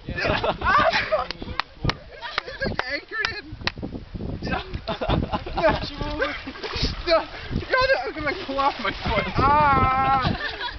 It's like anchored in. No, she moved. No, I'm gonna pull off my foot. Ah!